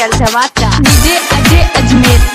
Official धमाका DJ Ajay Ajmer.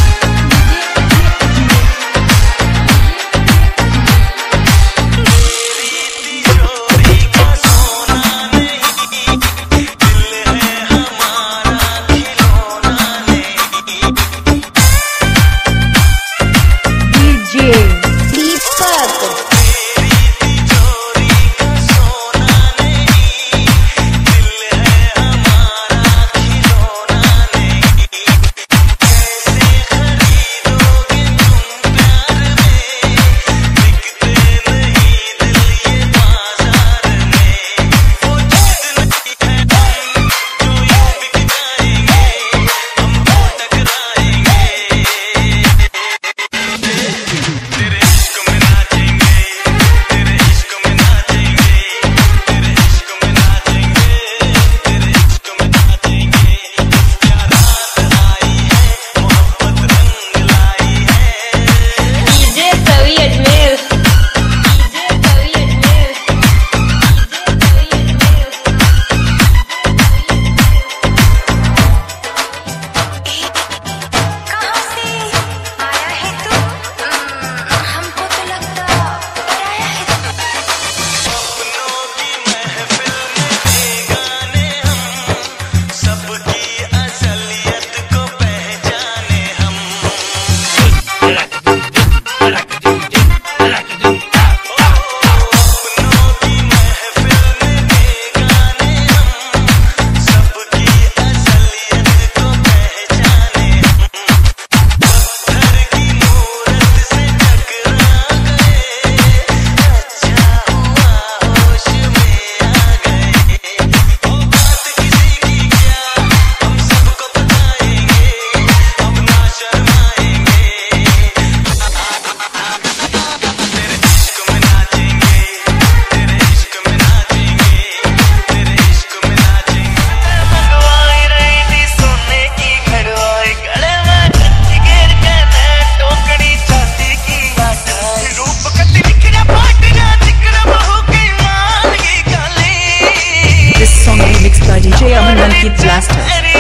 DJ Aman Ankit Blaster।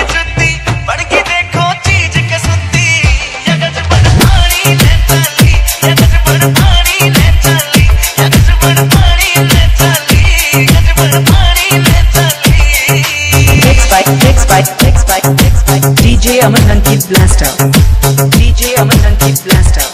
DJ Aman Ankit Blaster। DJ Aman Ankit Blaster।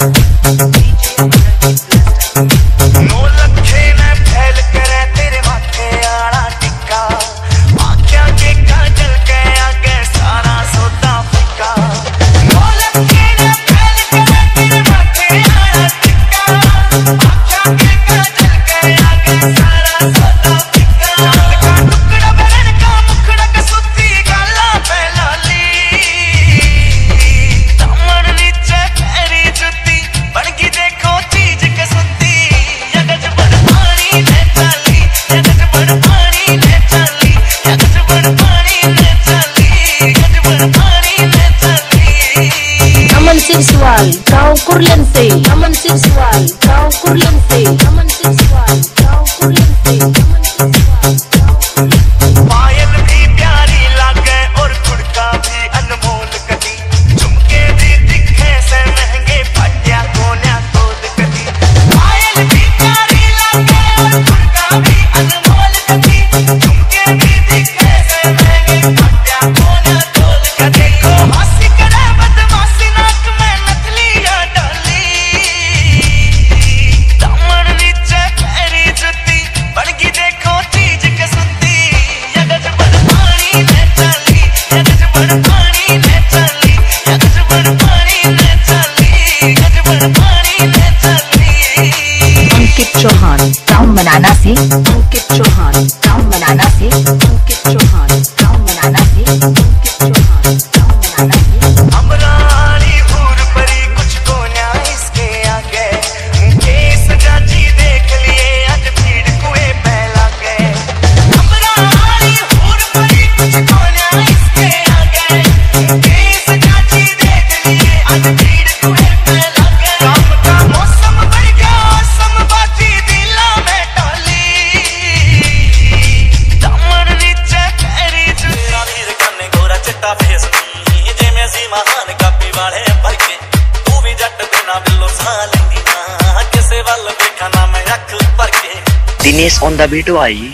Aman Sirswal गाँव कुरलन से, अमन सिरसवाल गाँव कुरलन से, अमन सिरसवाल गाँव कुरलन से, अमन सिरसवाल पायल भी प्यारी लागे और खुड़का भी अनमोल कदी, झुमके भी दिखे से महंगे पटिया कोन्या तोल कदी। पायल भी प्यारी लागे और खुड़का भी अनमोल कदी, झुमके भी दिखे से महंगे पटिया कोन्या तोल कदी। को हंसी करे बदमाशी नाक में नकलिया डाली, दामन नीचे पैरी जुती बड़की देखो चीज के सुती। यगज बड़ पानी में चली, यगज बड़ पानी में चली, यगज बड़ पानी में चली, यगज बड़ पानी में चली। अंकित चौहान गाँव मनाना से, अंकित चौहान गाँव मनाना से, अंकित चौहान गाँव मनाना से, अंकित चौहान गाँव मनाना से। अमरानी हूर परी कुछ को न्या इसके आगे, केस जाची देख लिए आज भीड़ कुए पहला गए। अमरानी हूर परी कुछ को न्या इसके आगे, केस जाची देख लिए आज भीड़ कुए पहला गए। काम का मौसम बढ़ गया समबाजी दिला में डाली, दामन नीचे दिनेश ऑन द बीट भाई।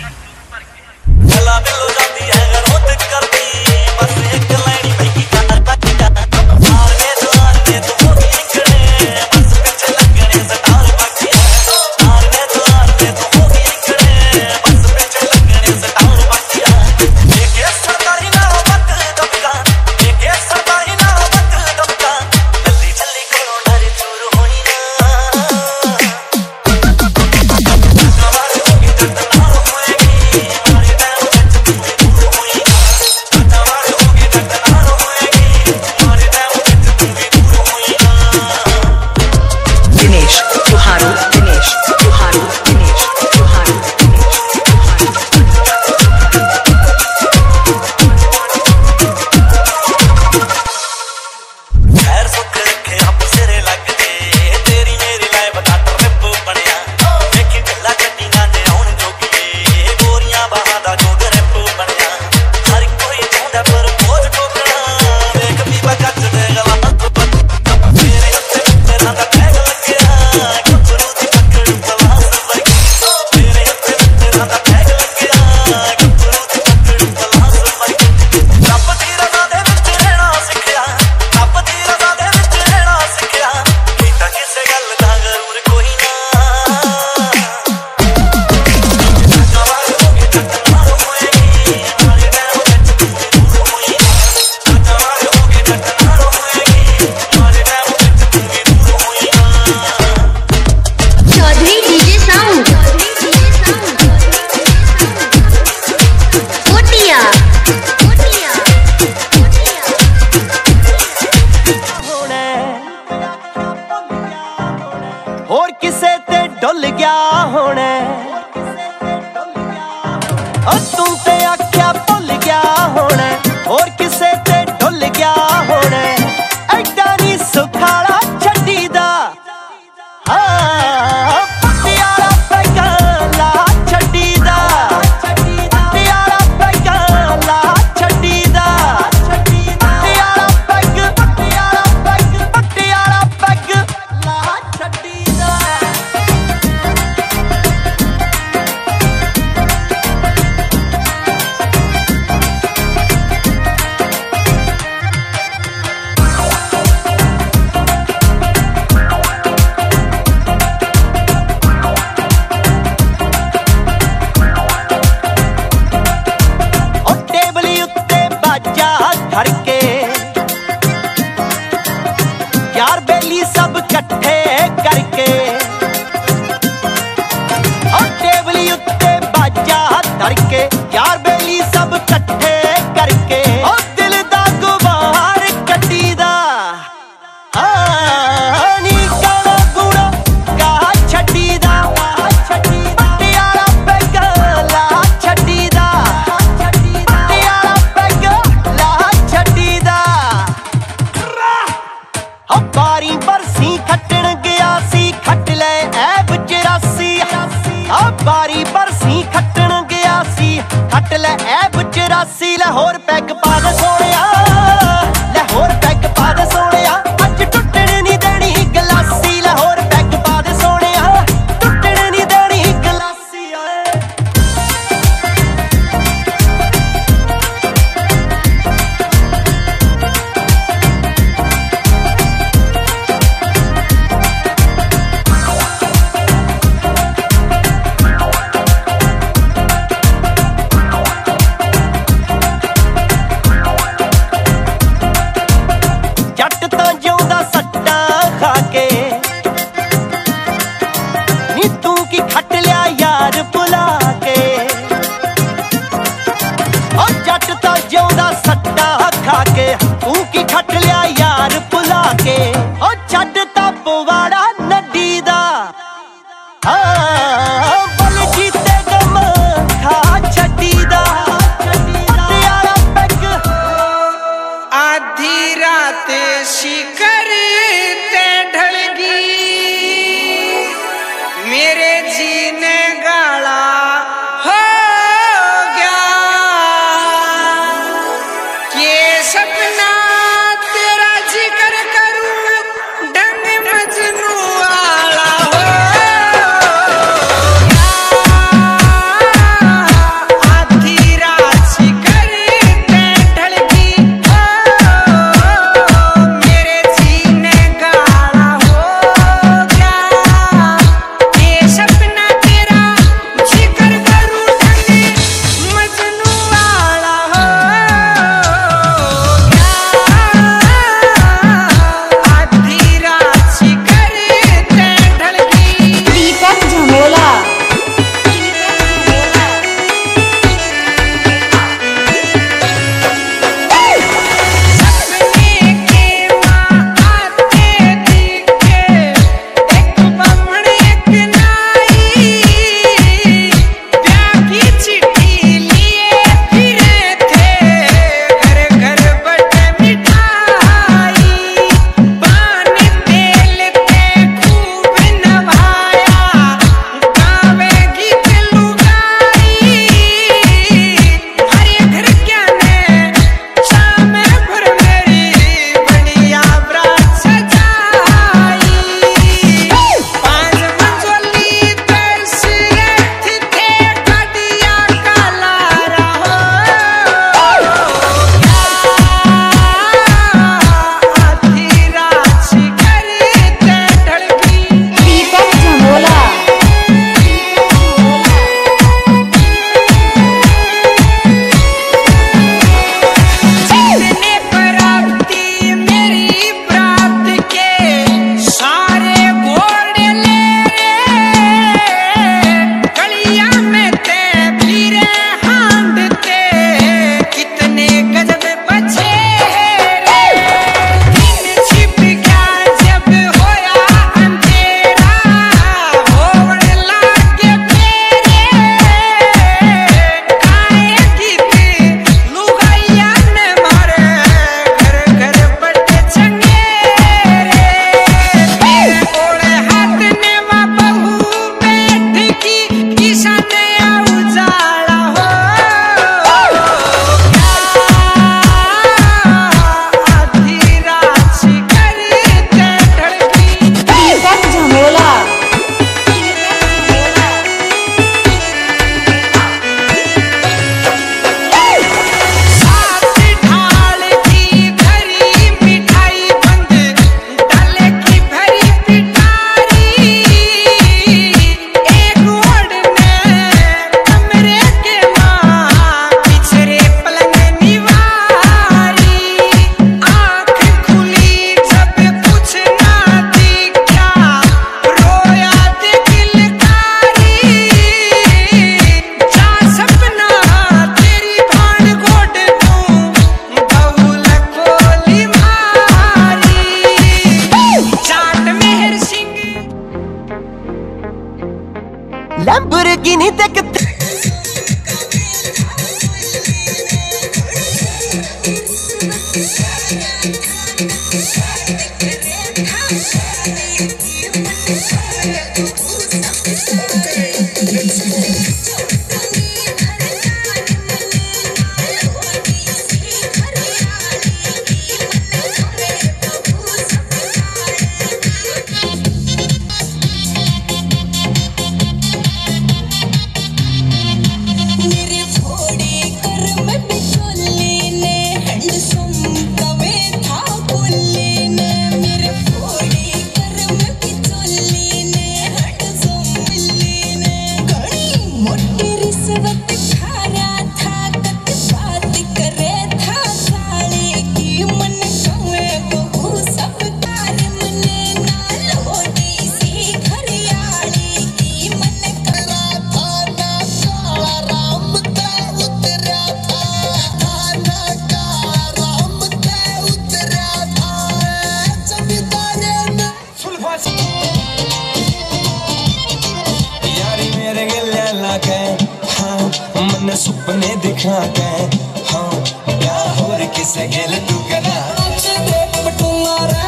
मैं सुपने दिखा के हाँ क्या होर किसे गेल तू करा पटूला रे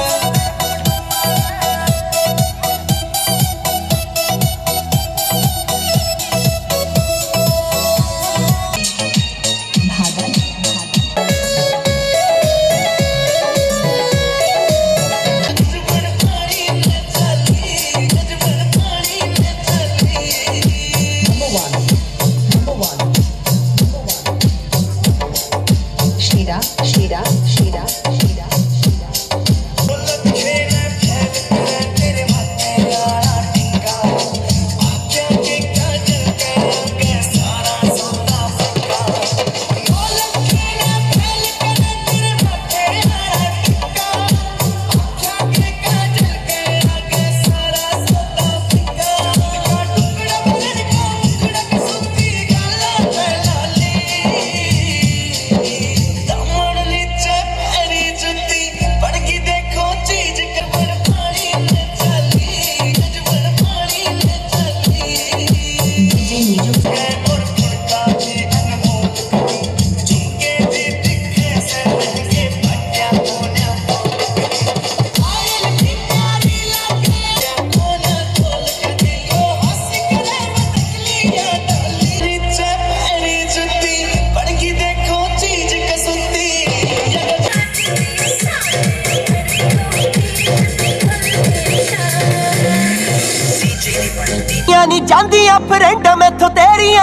नहीं जांदियां फ्रेंडा मैथों तेरिया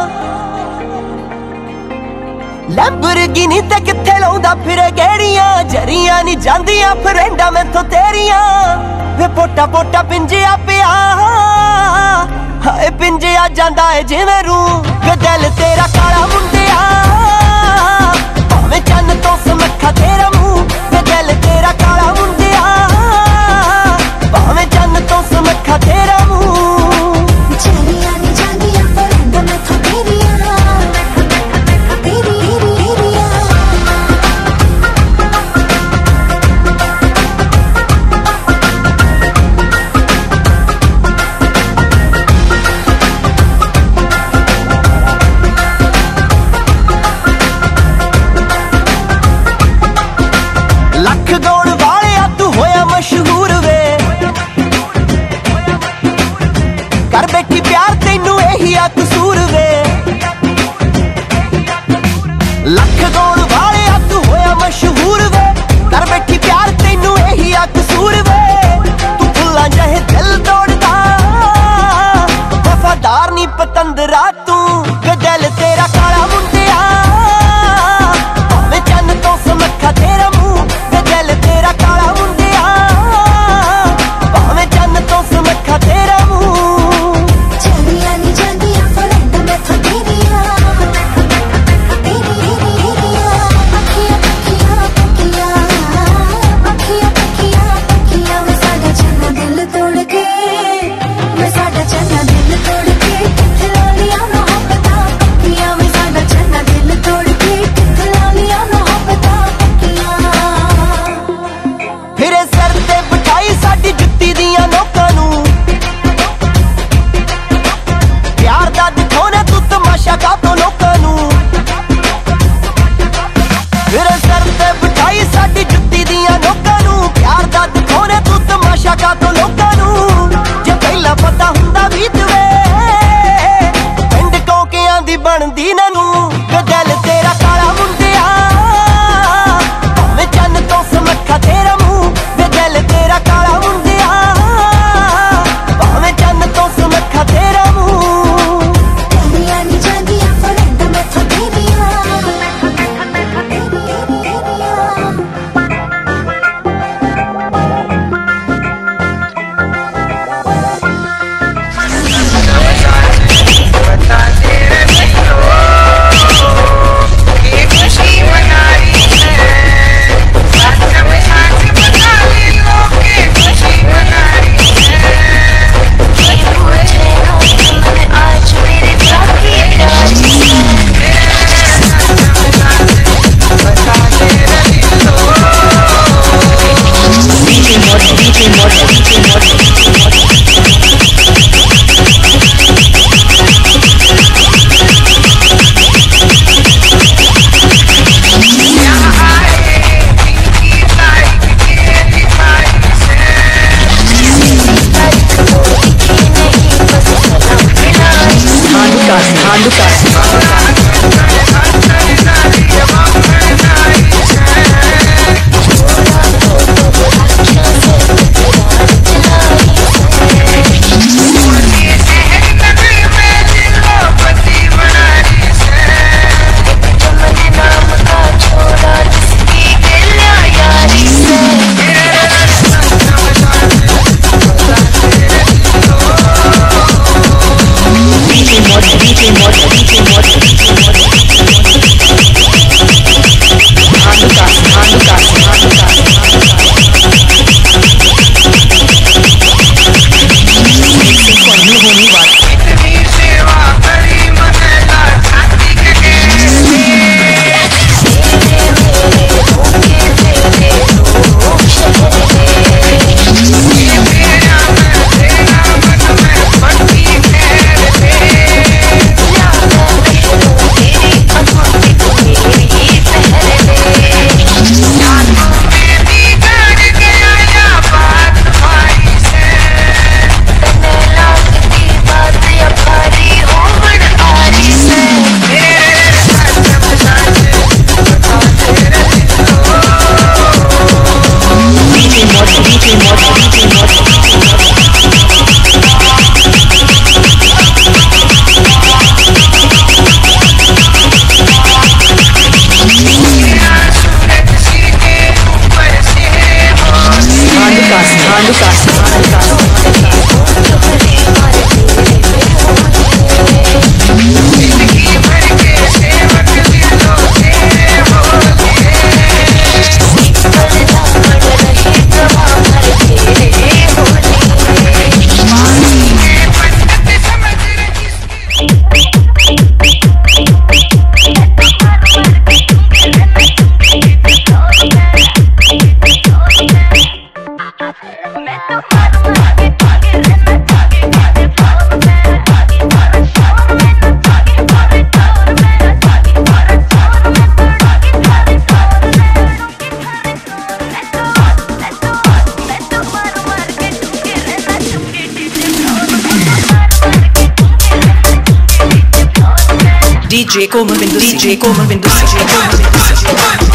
लैम्बोर्गिनी ते किथे लाउंदा फिरे गेड़ियां जरियां नहीं जांदियां फ्रेंडा मैथों तेरिया वे पोटा पोटा पिंजिया पिया हाय पिंजिया जांदा है जिवें रूह वे दिल तेरा काला मुंडिया भावें चन्न तो समखा तेरा मुंह वे दिल तेरा काला मुंडिया भावें चन्न तो समखा तेरा मुंह कसूर वे लख गौण वाले तू होया मशहूर वे कर बैठी प्यार तेनू यही आ कसूर वे तू फुल्लां जहे दिल तोड़दा वफादार नी पतंदरा तू वे दिल तेरा काला मुंडिया भावें चन्न तो समखा तेरा मुंह वे दिल तेरा काला मुंडिया भावें चन्न तो समखा तेरा मुंह बनदी ननू दिल तेरा काला मुंडिया भावें चन्न तो समखा तेरा मुंह वे दिल तेरा काला मुंडिया भावें चन्न तो समखा तेरा मुंह तेरिया नी जांदियां फ्रेंड मैथों तेरिया Oh DJ Komal Bindusi, DJ Komal Bindusi, DJ Komal Bindusi.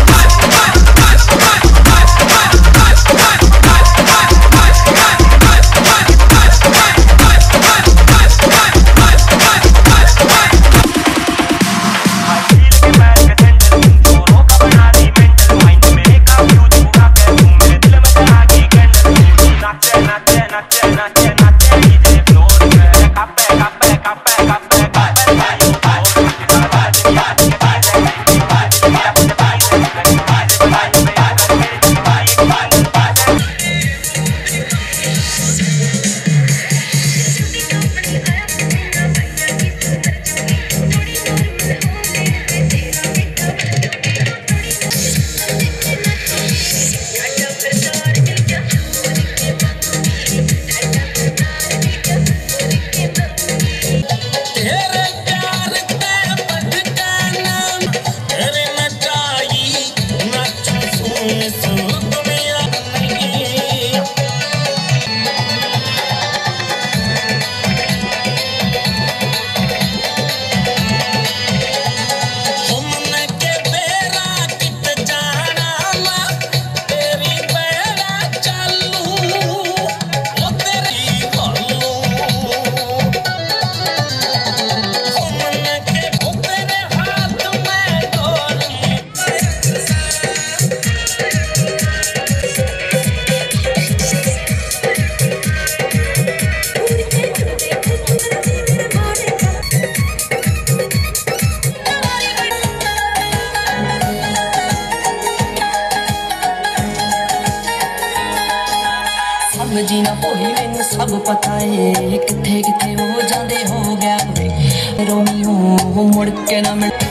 जी ना भोली मैनू सब पता है किथे किथे हो जाते हो गया रोमियो मुड़ के ना मिल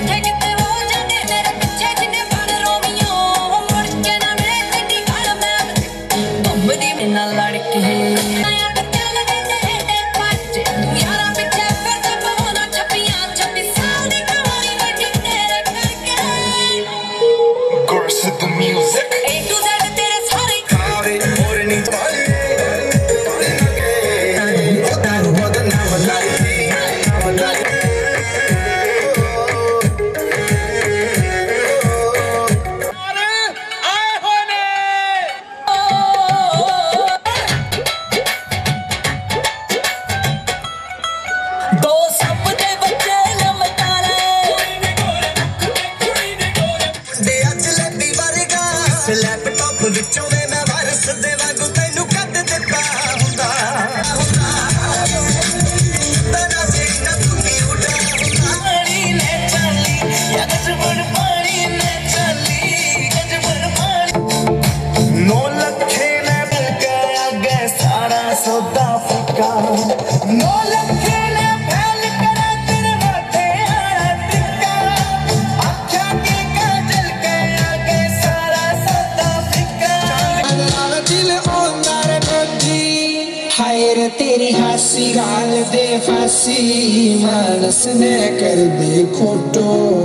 किसने कर दी खोटो